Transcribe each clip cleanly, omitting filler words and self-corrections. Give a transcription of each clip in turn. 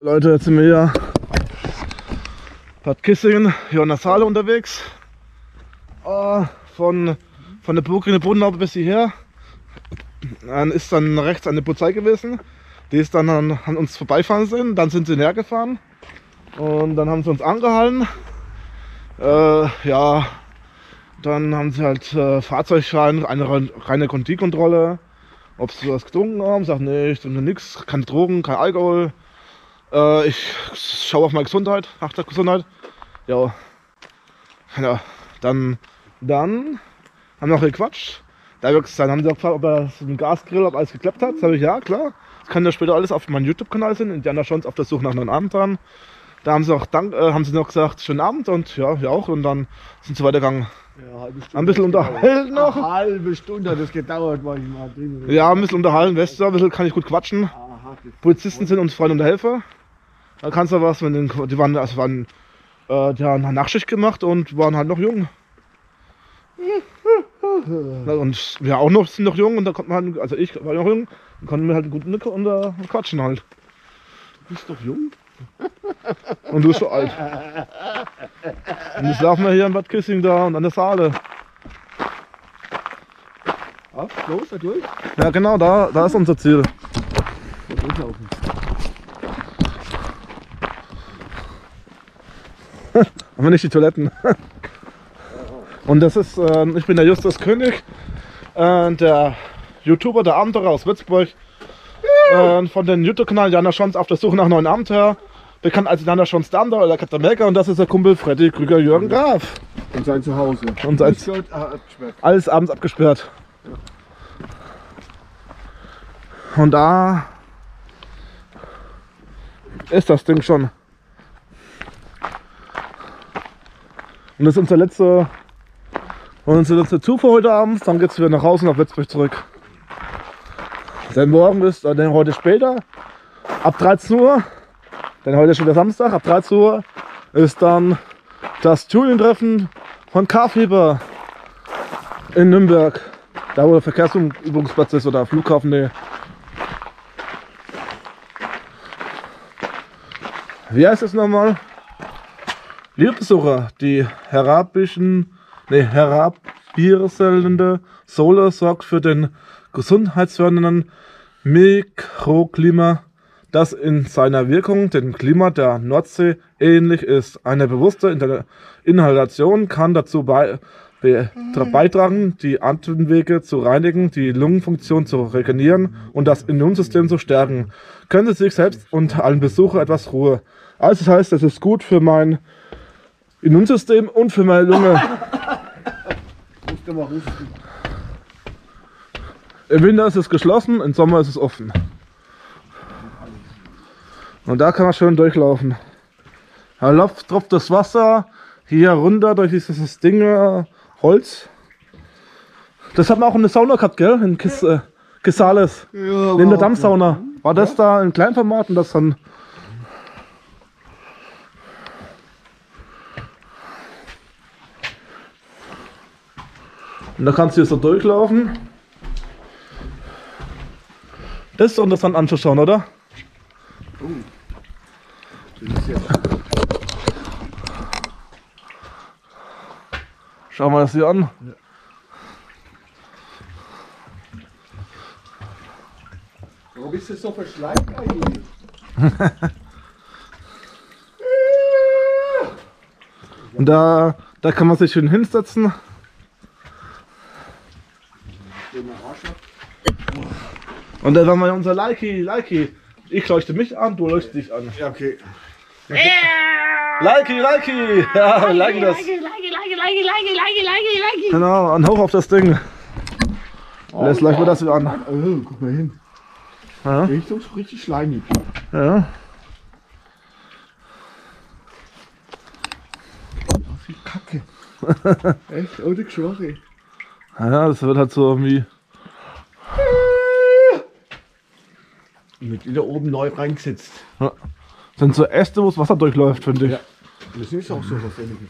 Leute, jetzt sind wir hier Bad Kissingen, hier an der Saale unterwegs. Von der Burg in der Bodenlaube bis hierher. Dann ist dann rechts eine Polizei gewesen. Die ist dann an uns vorbeifahren sind. Dann sind sie näher gefahren. Und dann haben sie uns angehalten. Ja, dann haben sie halt Fahrzeugschein, eine reine Kontrolle. Ob sie was getrunken haben, sagt nee, ich trinke nichts, keine Drogen, kein Alkohol. Ich schaue auf meine Gesundheit, achte auf Gesundheit. Ja, dann haben wir noch gequatscht. Dann haben sie auch gefragt, ob er mit dem Gasgrill, ob alles geklappt hat. Sag ich, ja klar. Das kann ja später alles auf meinem YouTube-Kanal sein, Indiana Jones auf der Suche nach neuen Abenteuern. Da haben sie auch haben sie noch gesagt, schönen Abend und ja, wir auch. Und dann sind sie weitergegangen. Ja, ein bisschen unterhalten noch. Eine halbe Stunde hat das gedauert, war ich mal drin. Ja, ein bisschen unterhalten, weißt du, ein bisschen kann ich gut quatschen. Aha, Polizisten sind uns Freunde und Helfer. Da kannst du was, die haben eine Nachtschicht gemacht und waren halt noch jung. Und wir auch noch, sind noch jung und da konnten wir halt, also ich war noch jung, dann konnten wir halt gut quatschen halt. Du bist doch jung. Und du bist so alt. Und jetzt laufen wir hier in Bad Kissingen da und an der Saale. Auf, los, da durch. Ja genau, da ist unser Ziel. Da durchlaufen. Aber nicht die Toiletten. Und das ist, ich bin der Justus König, der YouTuber, der Abenteurer aus Würzburg. Von dem YouTube-Kanal Indiana Jones auf der Suche nach neuen Abenteuer. Bekannt als Indiana Jones der Abenteurer oder Captain America. Und das ist der Kumpel Freddy Krüger Jürgen Graf. Und sein Zuhause. Und sein alles abends abgesperrt. Ja. Und da ist das Ding schon. Und das ist unsere letzte Tour für heute Abend. Dann geht es wieder nach Hause nach Würzburg zurück. Denn morgen ist, denn heute später, ab 13 Uhr, denn heute ist schon der Samstag, ab 13 Uhr ist dann das Julientreffen von K-Fieber in Nürnberg. Da wo der Verkehrsübungsplatz ist oder Flughafen, nee. Wie heißt es nochmal? Liebe Besucher, die herabierselnde Sohle sorgt für den gesundheitsfördernden Mikroklima, das in seiner Wirkung dem Klima der Nordsee ähnlich ist. Eine bewusste Inhalation kann dazu beitragen, die Atemwege zu reinigen, die Lungenfunktion zu regenerieren und das Immunsystem zu stärken. Können Sie sich selbst und allen Besuchern etwas Ruhe. Also das heißt, es ist gut für mein Immunsystem und für meine Lunge. Im Winter ist es geschlossen, im Sommer ist es offen. Und da kann man schön durchlaufen. Da tropft das Wasser hier runter durch dieses Ding Holz. Das hat man auch in der Sauna gehabt, gell? In Kisales. Ja, neben der Dampfsauna. War das da in Kleinformat und das dann. Und da kannst du hier so durchlaufen. Das ist doch interessant anzuschauen, oder? Das ist ja. Schauen wir das hier an. Ja. Warum bist du so verschleimt eigentlich? Und da kann man sich schön hinsetzen. Und dann haben wir unser Likey. Ich leuchte mich an, du leuchtest dich an. Ja, okay. Likey! Ja, like das. Like. Genau, und hoch auf das Ding. Jetzt leuchten wir das wieder an. Oh, guck mal hin. Ja. Richtung richtig schleimig. Ja. Wie Kacke. Echt? Oh, die Geschwache. Ja, das wird halt so irgendwie. Mit wieder oben neu reingesetzt. Ja. Das sind so Äste, wo das Wasser durchläuft, finde ich. Ja. Das ist auch so was Ähnliches.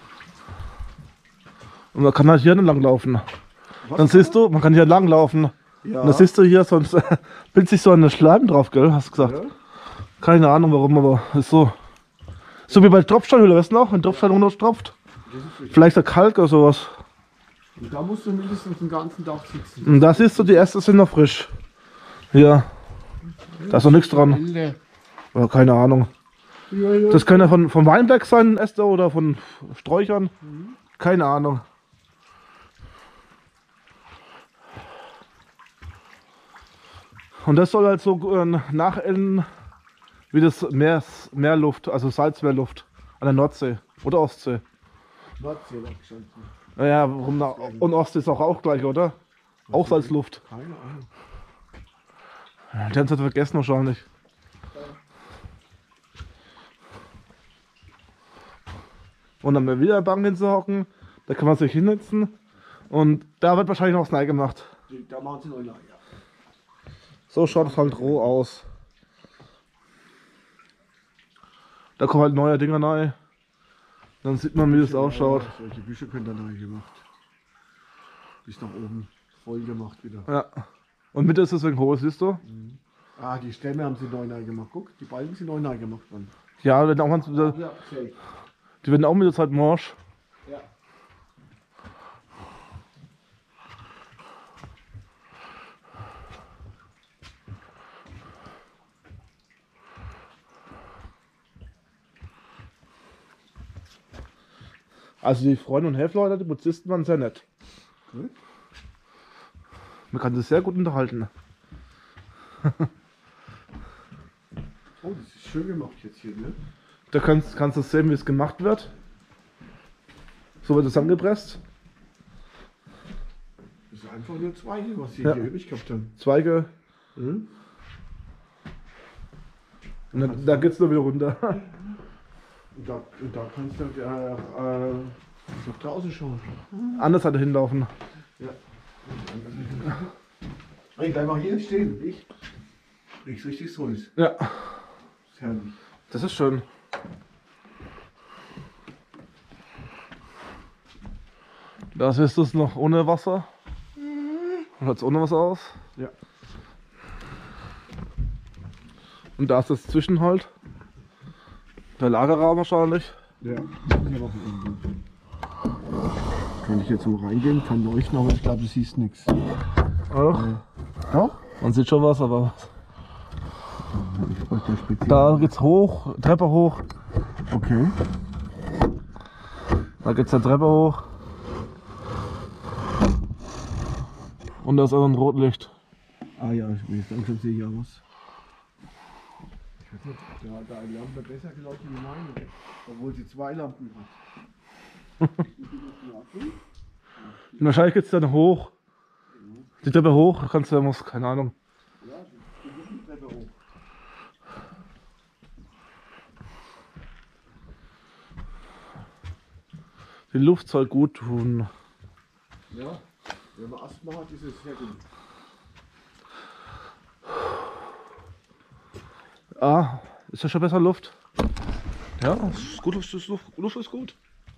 Und man kann halt hier entlang laufen. Dann siehst du, man kann hier entlang laufen. Ja. Und da siehst du hier, sonst bildet sich so eine Schleim drauf, gell? Hast du gesagt. Ja. Keine Ahnung warum, aber ist so. So wie bei Tropfsteinhöhle, weißt du noch? Wenn Tropfstein runtertropft. Das ist richtig. Vielleicht der Kalk oder sowas. Und da musst du mindestens den ganzen Tag sitzen. Und da siehst du, die Äste sind noch frisch. Ja. Da ist noch nichts dran. Alter. Oder keine Ahnung. Ja, ja. Das kann ja von Weinberg sein, Äste oder von Sträuchern. Keine Ahnung. Und das soll halt so nachenden wie das Meerluft, also Salzmeerluft an der Nordsee oder Ostsee. Nordsee war gestanden. Naja, und Ostsee ist auch gleich, oder? Auch Salzluft. Keine Ahnung. Die haben es halt vergessen wahrscheinlich. Und dann mal wieder eine Bank hinzuhocken, da kann man sich hinsetzen und da wird wahrscheinlich noch was neu gemacht. Da machen sie noch ja. So schaut es halt roh aus. Da kommen halt neue Dinger neu. Dann sieht man, wie das ausschaut. Solche Büsche können da neu gemacht. Bis nach oben voll gemacht wieder. Ja. Und Mitte ist deswegen hoch, siehst du? Ah, die Stämme haben sie neu gemacht. Guck, die Balken sind neu gemacht worden. Ja, die Ja, safe. werden auch mit der Zeit morsch. Ja. Also die Freunde und Helferleute, die Polizisten waren sehr nett. Gut. Man kann sich sehr gut unterhalten. Oh, das ist schön gemacht jetzt hier, ne? Da kannst du sehen, wie es gemacht wird. So wird es zusammengepresst. Das ist einfach nur Zweige, was sie Ja. hier übrig gehabt haben. Zweige. Mhm. Und dann, da geht's nur wieder runter. Und da kannst du nach draußen schauen. Anders hat er hinlaufen. Ja. Ich bleib mal hier stehen, ich. Riecht richtig so ist. Ja, Ist herrlich. das ist schön. Da ist es noch ohne Wasser. Schaut es ohne Wasser aus. Ja. Und da ist das Zwischen halt. Der Lagerraum wahrscheinlich. Ja. Kann ich jetzt mal reingehen, kann leuchten, aber ich glaube, du siehst nichts. Doch. Doch? Man sieht schon was, aber Ich bräuchte speziell. da geht's hoch, Treppe hoch. Okay. Da geht's eine Treppe hoch. Und da ist auch ein Rotlicht. Ah ja, jetzt langsam sehe ich ja was. Ich weiß nicht, da hat die Lampe besser geleuchtet wie meine, obwohl sie zwei Lampen hat. Und wahrscheinlich geht's dann hoch. Die Treppe hoch, kannst du, muss, keine Ahnung. Ja, die Treppe hoch. Die Luft soll gut tun. Ja, wenn man Asthma hat, ist es sehr gut. Ah, ist ja schon besser Luft. Ja, ist gut, Luft ist gut.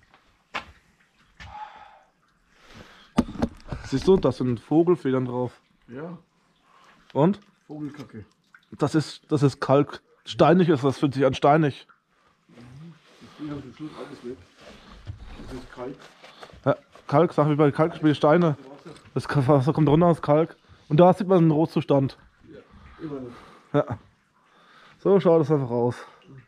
Siehst du, da sind Vogelfedern drauf. Ja, Und? Vogelkacke. Das ist Kalk. Steinig ist das, fühlt sich an steinig. Ich habe zum Schluss alles weg. Das ist kalt. Ja, Kalk, sag wie bei Kalkspiel Steine. Das Wasser kommt runter aus Kalk. Und da sieht man einen Rotzustand. Immer noch. Ja. So schaut es einfach aus.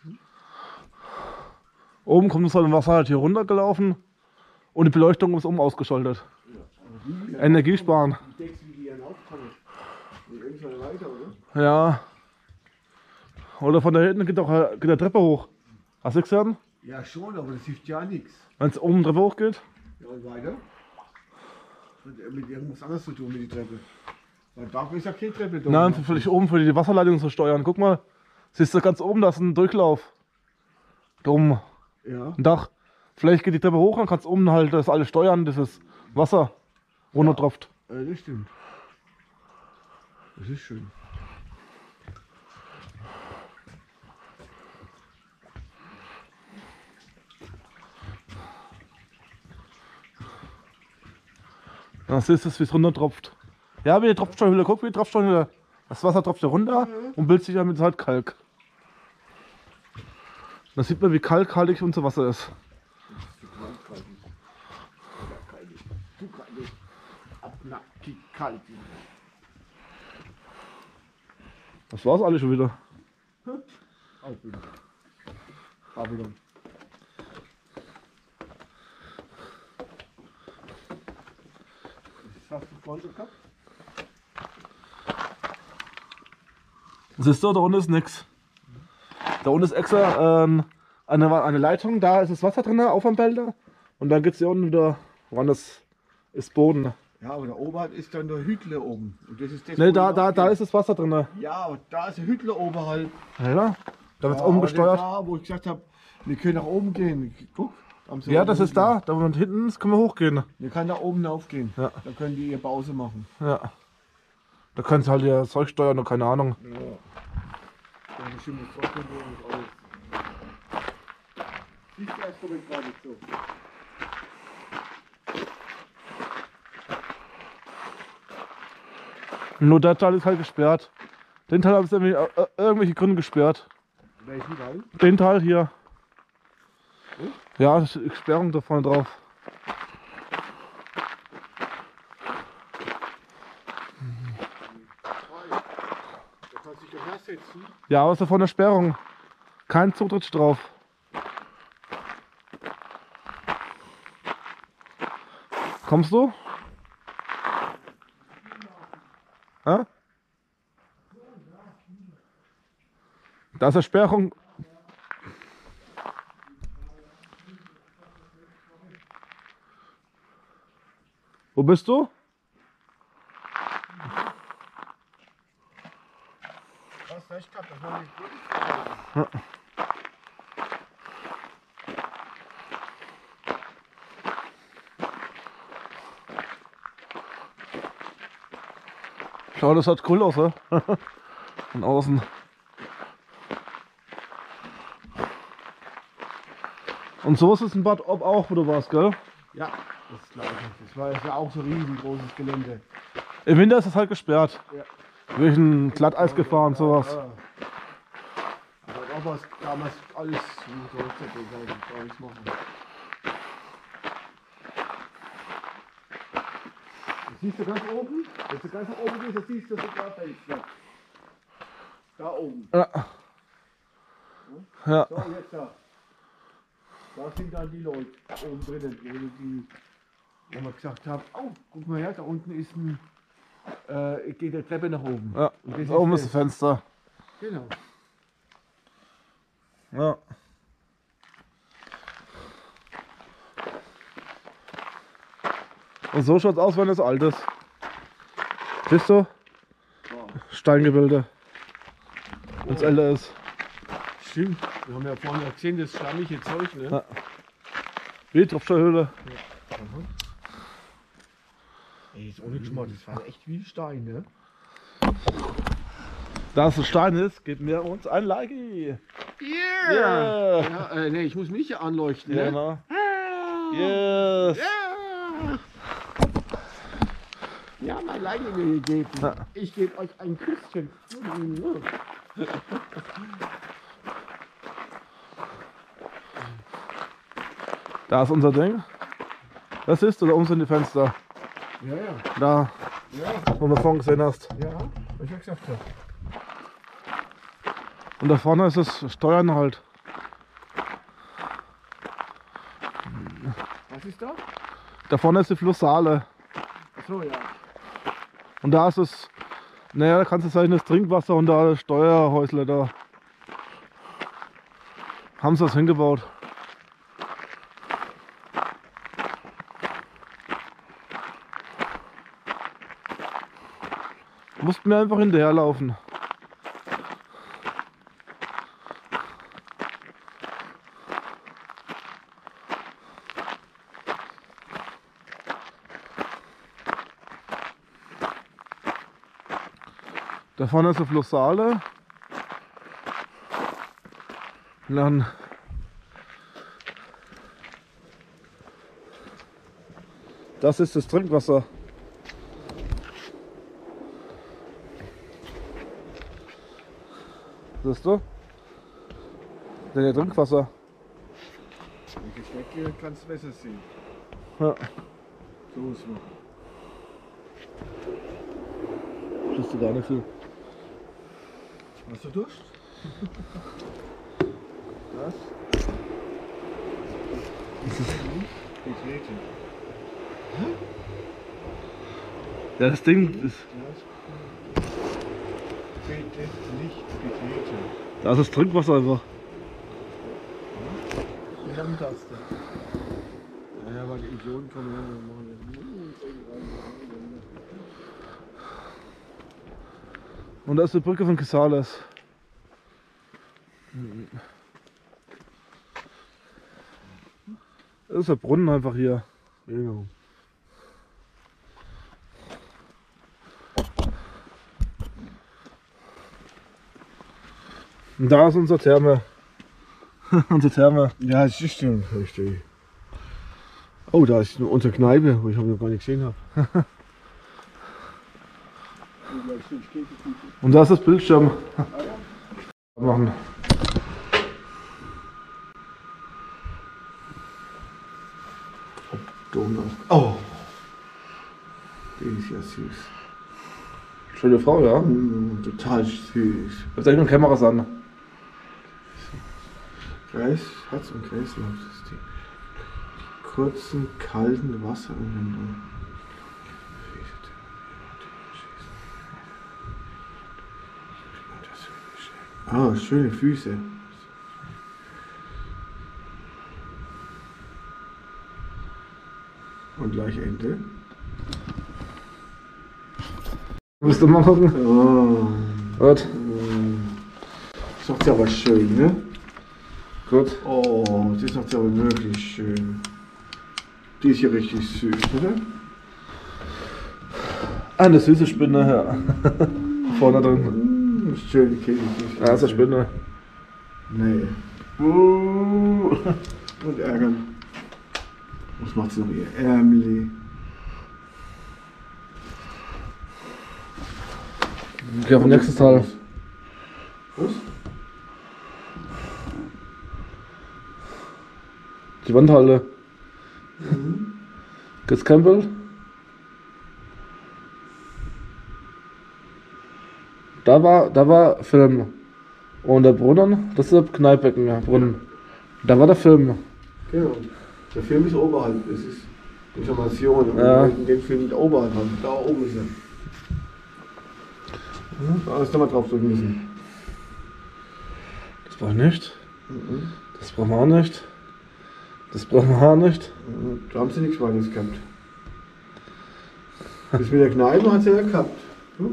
Oben kommt das Wasser halt hier runtergelaufen und die Beleuchtung ist oben ausgeschaltet. Energiesparen. Ich denke, wie die ihren auffangen. Und irgendwann weiter, oder? Ja. Oder von da hinten geht der Treppe hoch. Hast du gesehen? Ja, schon, aber das hilft ja nichts. Wenn es oben Treppe hoch geht? Ja, und weiter? Und mit irgendwas anderes zu tun mit der Treppe. Weil da ist ja keine Treppe da. Nein, vielleicht oben für die Wasserleitung zu steuern. Guck mal. Siehst du ganz oben, da ist ein Durchlauf. Da oben. Ja. Ein Dach. Vielleicht geht die Treppe hoch, dann kannst du oben halt das alles steuern, dieses Wasser runtertropft. Das stimmt. Das ist schön. Dann siehst du, wie es runtertropft. Ja, wie die Tropfsteinhöhle, guck wie die Tropfsteinhöhle. Das Wasser tropft da runter und bildet sich dann mit Salzkalk. Da sieht man, wie kalkhaltig unser Wasser ist. Zu kalkhaltig. Oder kaltig. Zu kaltig. Abnackig kalt. Das war's alles schon wieder. Aufbildung. Aufbildung. Was hast du vorhin gehabt? Siehst du, da unten ist nix. Da unten ist extra eine Leitung, da ist das Wasser drin auf dem Behälter. Und dann geht's hier unten wieder, woanders ist Boden. Ja, aber da oben ist dann der Hütler oben. Und das ist das, Ne, wo da ist das Wasser drin. Ja, aber da ist der Hütler oberhalb. Ja, da wird's Ja, oben aber gesteuert. Da, wo ich gesagt habe, wir können nach oben gehen. Guck. Ja, das ist da. Da und hinten können wir hochgehen. Wir können da oben aufgehen. Ja. Da können die ihr Pause machen. Ja. Da können sie halt ihr Zeug steuern und keine Ahnung. Ja. Da ist bestimmt das Trockenbohr und alles. Siehst du erst mal gerade so. Nur der Teil ist halt gesperrt. Den Teil haben sie irgendwelche Gründe gesperrt. Welchen Teil? Den Teil hier. Ja, das ist Sperrung da vorne drauf. Da kannst du dich doch hersetzen. Ja, aber es ist da vorne eine Sperrung. Kein Zutritt drauf. Kommst du? Ja? Da ist eine Sperrung. Wo bist du? Du hast recht gehabt, das war nicht gut. Schau, das hat cool aus, ne? Von außen. Und so ist es in Bad Ob auch, wo du warst, gell? Ja, das glaube ich. Das war ja auch so ein riesengroßes Gelände. Im Winter ist es halt gesperrt. Ja. Wegen Glatteisgefahr und sowas. Ja. Aber da war es damals alles so gar nichts machen. Das siehst du ganz oben? Wenn du ganz nach oben gehst, dann siehst du sogar Fenster. Da oben. Ja. Ja. So, jetzt da. Da sind dann die Leute oben drinnen, wo wir gesagt haben, oh, guck mal her, da unten ist ein, geht eine Treppe nach oben. Ja. Und das Da oben ist das. das Fenster. Genau. Ja. Und so schaut es aus, wenn es alt ist. Siehst du? Wow. Steingebilde. Wenn es älter ist. Stimmt, wir haben ja vorhin gesehen, das schlammige Zeug, ne? Ja. Wie Tropfsteinhöhle. Ey, ist ohne Geschmack, das war echt wie Stein, ne? Da es ein Stein ist, gebt mir uns ein Like. Yeah! Ja, nee, ich muss mich ja anleuchten, ne? Genau. Yes! Ja! Ja, mein Like mir gegeben. Ja. Ich gebe euch ein Küsschen. Da ist unser Ding. Das ist, oder oben sind die Fenster. Ja, ja. Da, Ja, wo du vorhin gesehen hast. ja, was ich ja gesagt habe. Und da vorne ist das Steuern halt. Was ist da? Da vorne ist die Flusssaale. Achso, ja. Und da ist es, naja, da kannst du sagen, das Trinkwasser und da das Steuerhäusle da. Haben sie das hingebaut. Mussten wir einfach hinterherlaufen. Da vorne ist eine Flusssaale. Und dann das ist das Trinkwasser. Siehst du? Der hat Trinkwasser. Die Geschmäcke kannst du besser sehen. Ja. So ist man. Kriegst du gar nicht viel. Hast du Durst? Was? Betreten. Ja, das Ding ist. Bitte nicht betreten. Da ist das Trinkwasser einfach. Wie lange darfst du? Naja, weil die Idioten kommen her und machen das. Und da ist die Brücke von Casales. Das ist der Brunnen einfach hier. Genau. Und da ist unsere Therme. Unsere Therme. Ja, das ist schon richtig. Oh, da ist unsere Kneipe, wo ich noch gar nicht gesehen habe. Und da ist das Bildschirm. Machen. Donau. Oh! Die ist ja süß. Schöne Frau, ja. Total süß. Jetzt echt noch Kameras an. Herz- und Kreislaufsystem. Die kurzen, kalten Wasserumwindungen. Ah, schöne Füße. Und gleich Ende. Willst du mal gucken? Oh. Gut. Das macht ja aber schön, ne? Gut. Oh, das macht ja aber wirklich schön. Die ist ja richtig süß, oder? Eine süße Spinne, ja. Vorne drin. Schön, okay. Ja, das ist eine Spinne. Nee. Und ärgern. Was macht sie noch ihr Ärmeli? Okay, auf den nächsten Teil. Was? Die Wandhalle. Geht's Campbell? Da war Film. Und der Brunnen, das ist der Kneippbecken, ja, Brunnen. Da war der Film. Genau. Der Film ist oberhalb. Es ist Information. Und Ja. wir wollten den Film nicht oberhalb haben. Da oben ist er. Da ist nochmal drauf drücken müssen. Das brauche ich nicht. Das brauchen wir auch nicht. Das brauchen wir auch nicht. Da haben sie nichts weiteres gehabt. Das mit der Kneipe hat sie ja gehabt. Guck.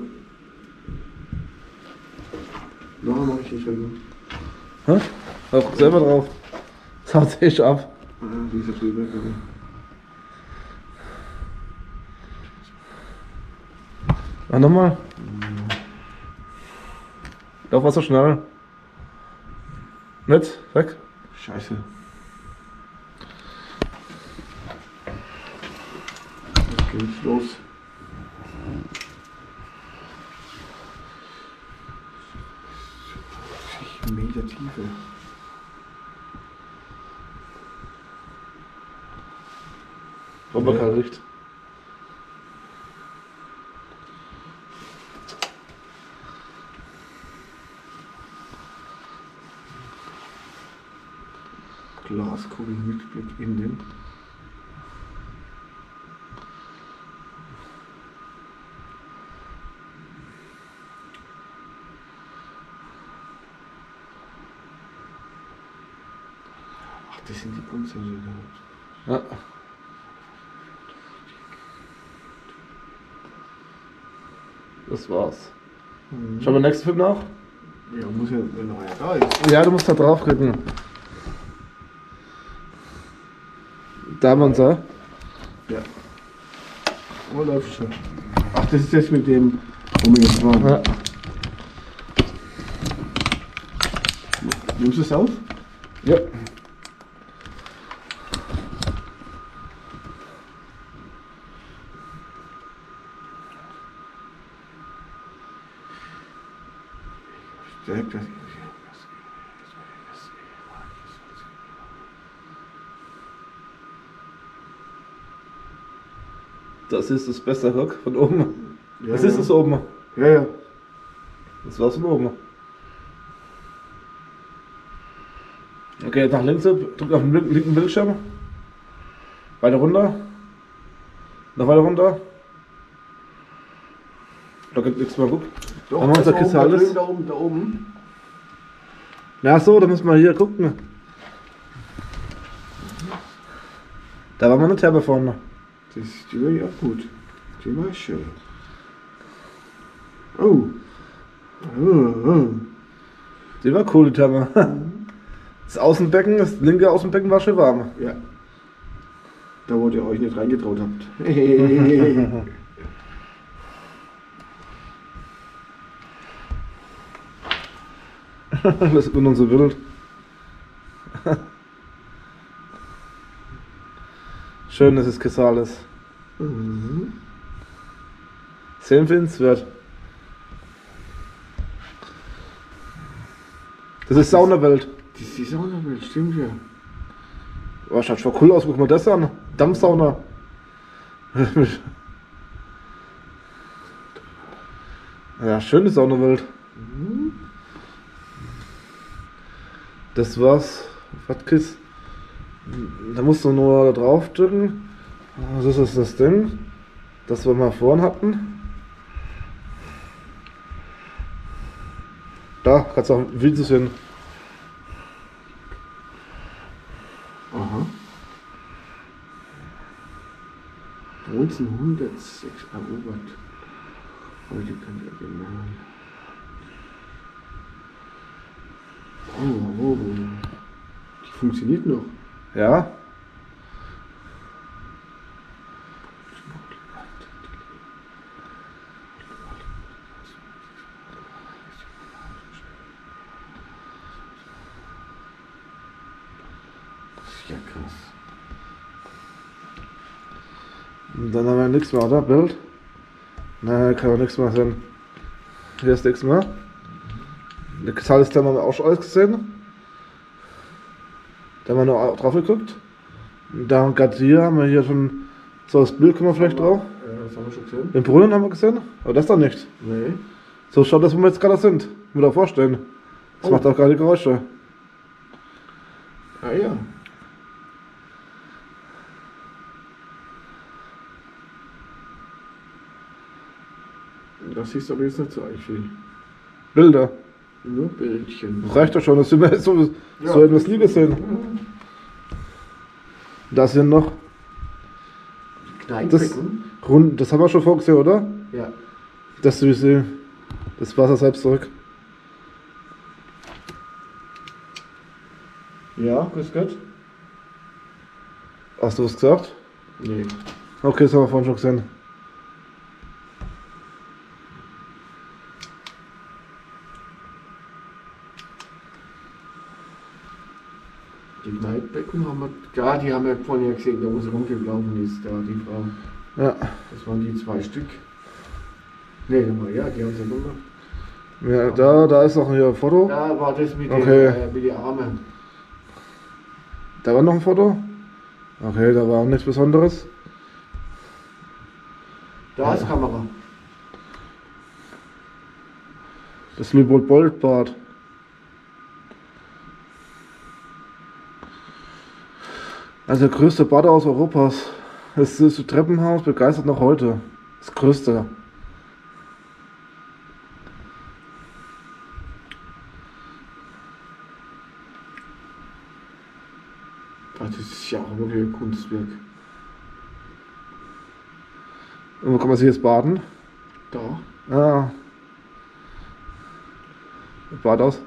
Noch mache ich nicht drücken. Hä? Auch selber drauf. Das haut sich ab. Die ist ja drüber. Genau. Ach, nochmal. Lauf was so schnell. Nicht? Weg. Scheiße. Jetzt geht's los. Meter Tiefe. Aber kein Licht. Glaskugel mit Blick in den. Ach, das sind die Bunsenräder. Ja. Das war's. Schauen wir den nächsten Film nach? Ja, muss ja, wenn einer da ist. Ja, du musst da draufklicken. Da haben wir uns, ja? Ja. Wo läuft schon? Ach, das ist jetzt mit dem, wo wir jetzt waren. Ja. Nimmst du es auf? Ja. Direkt das. Das ist das Beste, guck, von oben. Ja, Was ist das oben? Ja, ja. Das war's von oben. Okay, jetzt nach links, drück auf den linken Bildschirm. Weiter runter. Noch weiter runter. Da geht nichts mehr, guck. Doch, Haben wir unser Kiste alles? Da oben, da oben. Na so, da müssen wir hier gucken. Da war mal eine Terbe vorne. Die war ja gut. Die war schön. Oh. Oh. Die war cool, die Terbe. Das Außenbecken, das linke Außenbecken war schön warm. Ja. Da wo ihr euch nicht reingetraut habt. Das ist nun so wild. Schön ist es Kesales. Mhm. Sehr empfehlenswert. Das ist Saunawelt. Das ist die Saunawelt, stimmt ja. Oh, schaut schon cool aus, guck mal das an. Dampfsauna. Ja, schöne Saunawelt. Mhm. Das war's. Watkis. Da musst du nur da drauf drücken. Das ist das Ding, das wir mal vorhin hatten. Da kannst du auch Videos sehen. Aha. 1906 erobert. Heute kann er den machen. Oh. Die funktioniert noch. Ja. Ja, krass. Und dann haben wir nichts mehr, oder? Bild? Nein, kann auch nichts mehr sein. Hier ist nichts mehr. Der Kesales haben wir auch schon alles gesehen. Da haben wir noch drauf geguckt. Da und gerade hier haben wir hier schon so das Bild, kommen wir vielleicht drauf. Das haben wir schon gesehen. Den Brunnen haben wir gesehen, aber das dann nicht. Nee. So schaut das, wo wir jetzt gerade sind. Mir da vorstellen. Das Oh. macht auch gerade Geräusche. Ah ja. Das ist aber jetzt nicht so arg viel. Bilder. Nur Bildchen. Das reicht doch schon, dass wir jetzt so etwas nie gesehen. Da sind noch Kneipenbecken. rund, das haben wir schon vorgesehen, oder? Ja. Das Süße, das Wasser selbst zurück. Ja, grüß Gott. Hast du was gesagt? Nee. Okay, das haben wir vorhin schon gesehen. Die Kneippbecken haben wir, ja, die haben wir vorhin ja gesehen, da wo sie rumgelaufen ist, da die Frau. Ja. Das waren die 2 Stück. Nee, ja, die haben sie gemacht. Ja, da ist noch ein Foto. Da war das mit Okay. mit den Armen. Da war noch ein Foto. Okay, da war nichts Besonderes. Da ist Kamera. Das Lübold-Bold-Bad. Also der größte Badehaus Europas. Das ist das Treppenhaus, begeistert noch heute. Das größte. Das ist ja auch wirklich ein Kunstwerk. Und wo kann man sich jetzt baden? Da. Ah. Badhaus.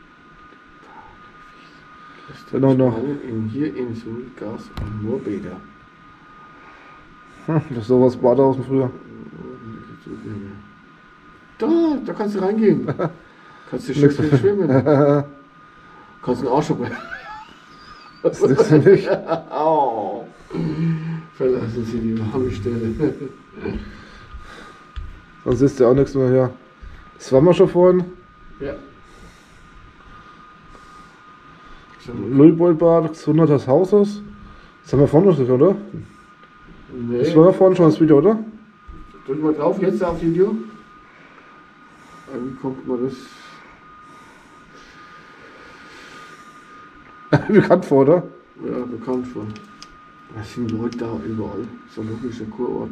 Genau noch. Hier in Sulgas und nur Bäder. Das ist sowas Badhaus von früher. Da kannst du reingehen. Kannst du schön Nix. schwimmen. Kannst du einen Arsch abrennen. Das ist nicht. Oh. Verlassen Sie die warme Stelle. Sonst ist ja auch nichts mehr hier. Das waren wir schon vorhin. Ja. Lübold-Bad, das 100 des Hauses. Das haben wir vorhin noch nicht, oder? Nee. Das war da vorne schon das Video, oder? Drück mal drauf, jetzt auf Video. Wie kommt man das? Bekannt vor, oder? Ja, bekannt vor. Das sind Leute da überall. So ein logischer Kurort.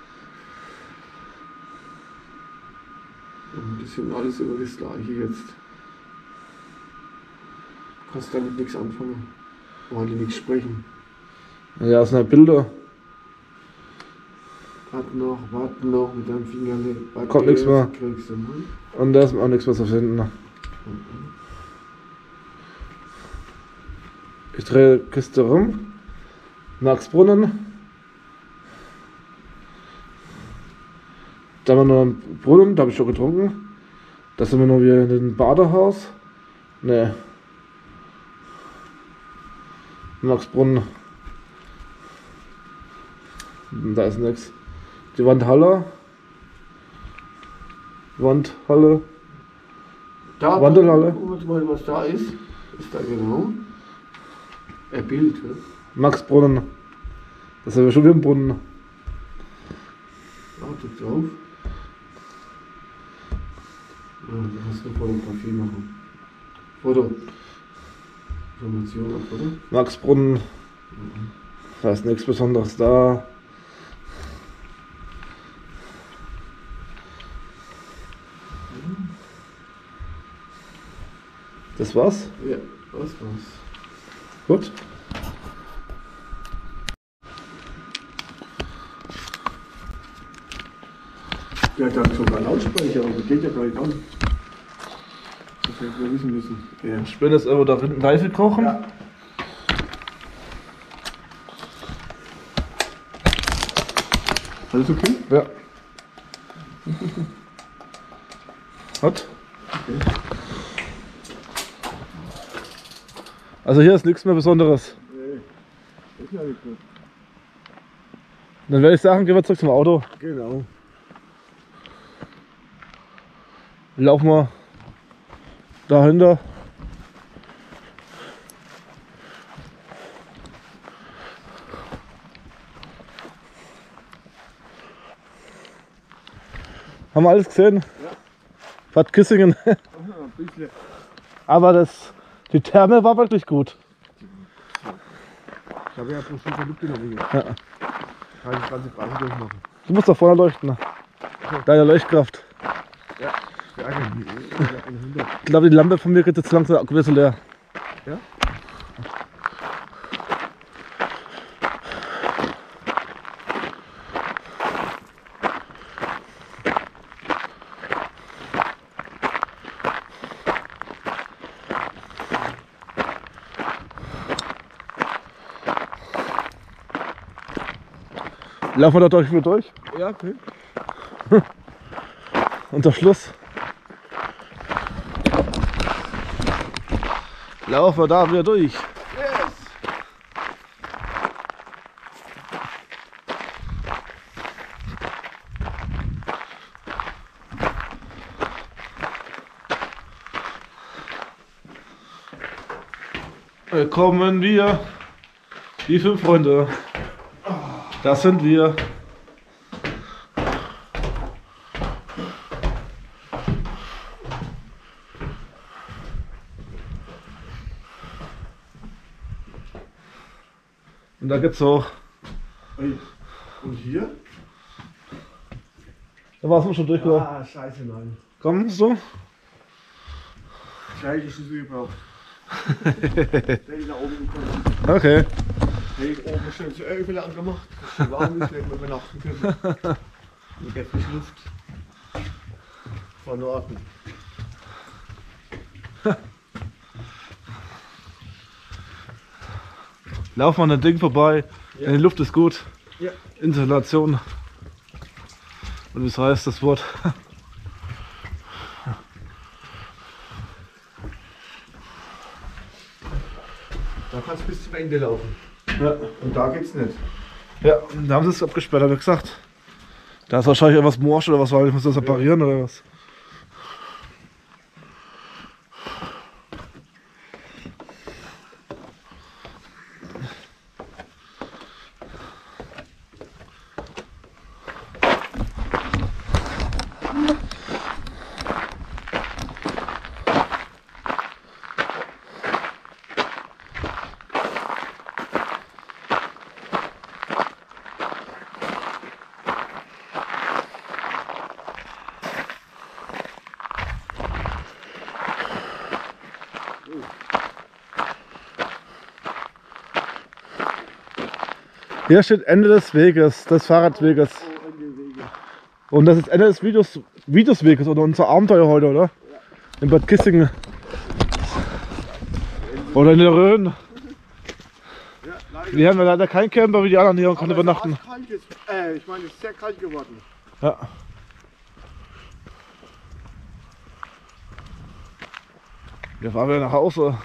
Und das sind alles immer das gleiche jetzt. Du kannst damit nichts anfangen. Weil die nichts sprechen. Ja, das sind halt Bilder. Warte noch mit deinem Finger. Kommt nichts mehr. Kriegst du, ne? Und da ist auch nichts mehr zu finden. Ich drehe die Kiste rum. Marksbrunnen. Da haben wir noch einen Brunnen, da habe ich schon getrunken. Da sind wir noch wieder in dem Badehaus. Ne. Marksbrunnen. Da ist nichts. Die Wandhalle. Wandhalle. Da, Wandelhalle. guck mal, was da ist. Ist da genau? Ein Bild, ne? Maxbrunnen. Das sind wir schon wieder im Brunnen. Warte drauf. Ja, du hast eine Fotografie machen. Foto. Information auf Foto. Maxbrunnen. Da ist nichts Besonderes da. Das war's? Ja, das war's. Gut. Der hat dann sogar Lautsprecher, aber geht ja gar nicht an. Das hätten wir wissen müssen. Ja. Ich bin jetzt irgendwo da hinten Reife kochen. Ja. Alles okay? Ja. Hat. Okay. Also hier ist nichts mehr Besonderes. Nee, ist ja nicht gut. Dann werde ich sagen, gehen wir zurück zum Auto. Genau. Laufen wir dahinter. Haben wir alles gesehen? Ja. Bad Kissingen. Ein bisschen. Aber die Therme war wirklich gut. Ich habe ja bloß super mitgenommen. Ja. Kann ich das ganze Preise durchmachen. Du musst da vorne leuchten. Deine Leuchtkraft. Ja, gerne. Ich glaube, die Lampe von mir geht jetzt langsam ein bisschen leer. Ja? Laufen wir da durch wieder durch. Ja, okay. Unter Schluss. Laufen wir da wieder durch. Yes! Willkommen wir, die 5 Freunde. Das sind wir. Und da geht's hoch. Und hier? Da warst du schon durchgelaufen. Ah, scheiße, nein. Komm, so. Scheiße, ist es gebraucht. Hätte ich nach oben gekommen. Okay. Hätte ich oben schön das Öl angemacht. Das ist warm, ist, hätten wir übernachten können. Mit der frischen Luft. Von Norden. Laufen wir an dem Ding vorbei. Ja. Die Luft ist gut. Ja. Inhalation. Und wie heißt das Wort? Da kannst du bis zum Ende laufen. Ja. Und da geht's nicht. Ja, da haben sie es abgesperrt, habe ich gesagt. Da ist wahrscheinlich irgendwas morsch oder was, weil ich muss das reparieren oder was. Hier steht Ende des Weges, des Fahrradweges. Oh, Ende Wege. Und das ist Ende des Videosweges oder unser Abenteuer heute, oder? Ja. In Bad Kissingen. Oder in der Rhön. Ja, leider. Wir haben ja leider keinen Camper wie die anderen hier und können Aber übernachten. es ist kalt jetzt. Ich meine, es ist sehr kalt geworden. Ja. Wir fahren wieder nach Hause.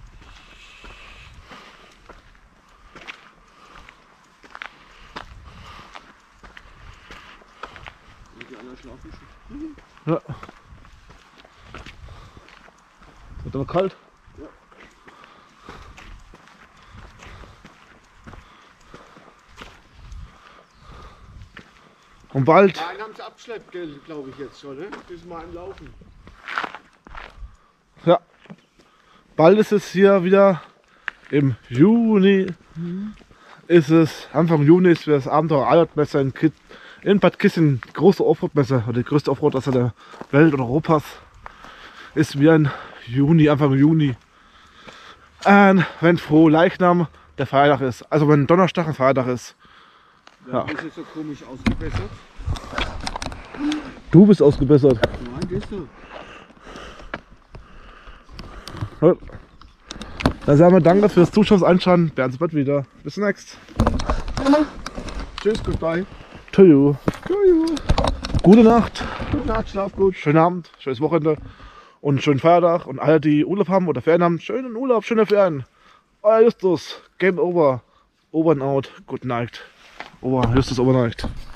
Die anderen schlafen schon. Ja. Wird aber kalt. Ja. Und bald. Einen haben sie abgeschleppt, glaube ich jetzt schon, ne? Die ist mal im Laufen. Ja. Bald ist es hier wieder im Juni. Ist es Anfang Juni ist das Abenteuer Allert-Messe in Bad Kissingen, die große Offroad-Messe, oder die größte Offroad-Messe der Welt oder Europas. Ist wie ein Juni, Anfang Juni. Wenn Frohleichnam der Feiertag ist. Also wenn Donnerstag ein Feiertag ist. Ja. Ja. Ist jetzt so komisch ausgebessert. Du bist ausgebessert. Nein, gehst du. Ja. Dann sagen wir danke fürs Zuschauen, Einschauen. Bernd bald wieder. Bis next. Tschüss, goodbye. Tschüss. Gute Nacht. Gute Nacht, schlaf gut. Schönen Abend, schönes Wochenende und schönen Feiertag. Und alle, die Urlaub haben oder Ferien haben, schönen Urlaub, schöne Ferien. Euer Justus, Game over. Over and out. Good night. Justus Overnight.